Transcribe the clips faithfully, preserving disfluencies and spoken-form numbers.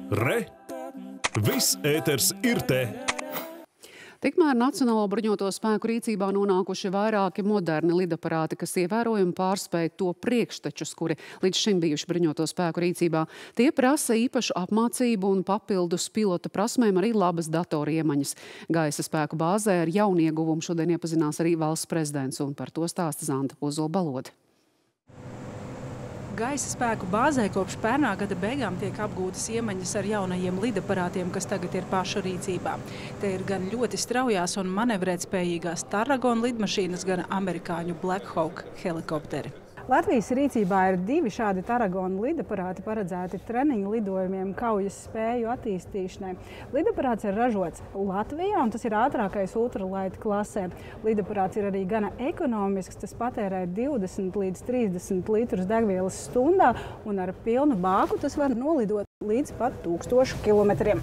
Re! Viss ēters ir te! Tikmēr Nacionālo bruņoto spēku rīcībā nonākuši vairāki moderni lidaparāti, kas ievērojami pārspēj to priekštečus, kuri līdz šim bijuši bruņoto spēku rīcībā. Tie prasa īpašu apmācību un papildus pilota prasmēm arī labas datoru iemaņas. Gaisa spēku bāzē ar jaunieguvumu šodien iepazinās arī valsts prezidents, un par to stāsta Zanta Ozola-Balode. Gaisa spēku bāzē kopš pērnā gada beigām tiek apgūtas iemaņas ar jaunajiem lidaparātiem, kas tagad ir pašu rīcībā. Te ir gan ļoti straujās un manevrētspējīgās Tarragona lidmašīnas, gan amerikāņu Black Hawk helikopteri. Latvijas rīcībā ir divi šādi Tarragona lidaparāti paredzēti treniņu lidojumiem kaujas spēju attīstīšanai. Lidaparāts ir ražots Latvijā, un tas ir ātrākais ultralaita klasē. Lidaparāts ir arī gana ekonomisks, tas patērē divdesmit līdz trīsdesmit litrus degvielas stundā, un ar pilnu bāku tas var nolidot līdz pat tūkstošu kilometriem.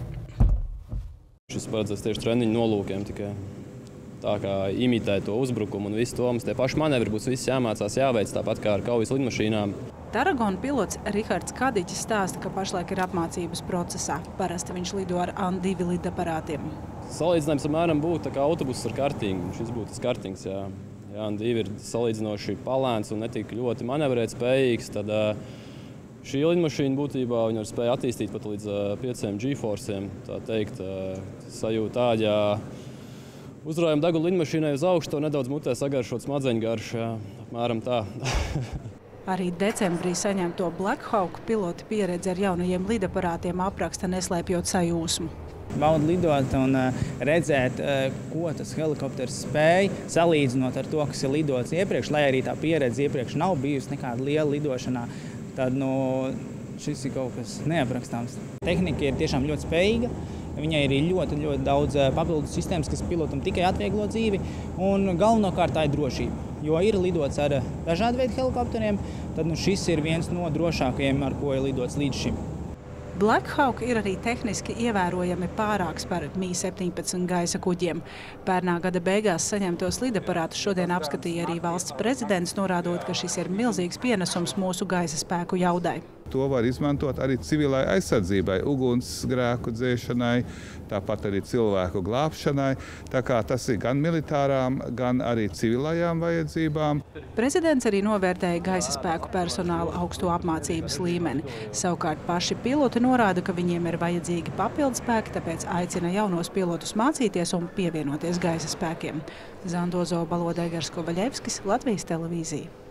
Šis paredzēts tieši treniņu nolūkiem tikai. Tā kā imitē to uzbrukumu un visu to, mums tie paši manevri būs viss jāmācās jāveic, tāpat kā ar kaujas lidmašīnām. Tarragona pilots Rihards Kadiķis stāsta, ka pašlaik ir apmācības procesā. Parasti viņš lido ar A N divi lidaparātiem. Salīdzinājums apmēram būtu tā kā autobuss ar kartingu. Šis būtu tas kartings, jā. Jā, A N divi ir salīdzinoši palēns un netik ļoti manevrēt spējīgs. Tad šī lidmašīna būtībā viņa var spēja attīstīt pat līdz pieciem G-forciem. Tā teikt, sajūta tāda, ja uzrājam degunu lidmašīnai uz augšu, to nedaudz mutē sagaršot smadzeņu garšu, jā, apmēram tā. Arī decembrī saņemto Black Hawk pilota pieredze ar jaunajiem lidaparātiem apraksta neslēpjot sajūsmu. Baudu lidot un redzēt, ko tas helikopters spēj, salīdzinot ar to, kas ir lidots iepriekš, lai arī tā pieredze iepriekš nav bijusi nekāda liela lidošanā, tad nu, šis ir kaut kas neaprakstāms. Tehnika ir tiešām ļoti spējīga. Viņai ir ļoti, ļoti daudz papildus sistēmas, kas pilotam tikai atvieglo dzīvi, un galvenokārt tā ir drošība. Jo ir lidots ar dažādu veidu helikopteriem, tad nu, šis ir viens no drošākajiem, ar ko ir lidots līdz šim. Black Hawk ir arī tehniski ievērojami pārāks par M I septiņpadsmit gaisa kuģiem. Pērnā gada beigās saņemtos lidaparātus šodien apskatīja arī valsts prezidents, norādot, ka šis ir milzīgs pienesums mūsu gaisa spēku jaudai. To var izmantot arī civilai aizsardzībai, ugunsgrēku dzēšanai, tāpat arī cilvēku glābšanai. Tā kā tas ir gan militārām, gan arī civilajām vajadzībām. Prezidents arī novērtēja gaisa spēku personāla augsto apmācības līmeni. Savukārt paši piloti norāda, ka viņiem ir vajadzīgi papildu spēki, tāpēc aicina jaunos pilotus mācīties un pievienoties gaisa spēkiem. Zanta Ozola-Balode, Egars Kovaļevskis, Latvijas televīzija.